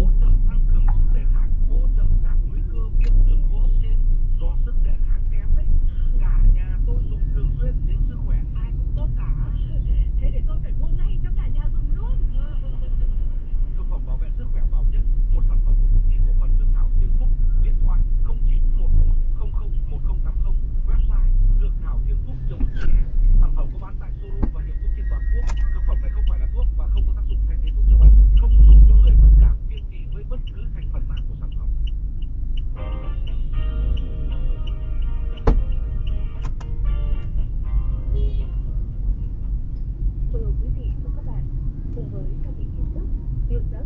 trợ tăng cường sức đề kháng, hỗ trợ giảm nguy cơ viêm đường hô hấp trên do sức đề kháng kém đấy. Cả nhà tôi dùng thường xuyên nên sức khỏe ai cũng tốt cả. Thế để tôi phải mua ngay cho cả nhà dùng luôn. Thực phẩm bảo vệ sức khỏe Bảo Nhân, một sản phẩm của công ty cổ phần Dược thảo Thiên Phúc, điện thoại 0914001080, website dượcthảo.thiên phúc.vn. Sản phẩm có bán tại showroom và hiệu thuốc trên toàn quốc. Thực phẩm này không phải là thuốc và không có tác dụng thay thế thuốc chữa bệnh, không dùng cho người mất cảm, kiêng kỵ với bất cứ thành phần nào của sản phẩm. Thưa quý vị và các bạn, cùng với trang bị kiến thức, việc